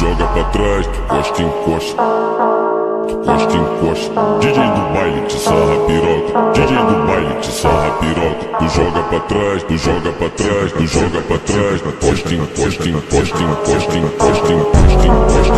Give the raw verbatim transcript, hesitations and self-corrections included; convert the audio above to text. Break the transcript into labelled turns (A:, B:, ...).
A: joga pra trás, tu costa, encosta. Tu costa, encosta. D J do baile te sarra piroca. D J do baile te sarra piroca. Tu joga pra trás, tu joga pra trás, tu joga pra trás. Tu costa, encosta, encosta, encosta, encosta, encosta, encosta.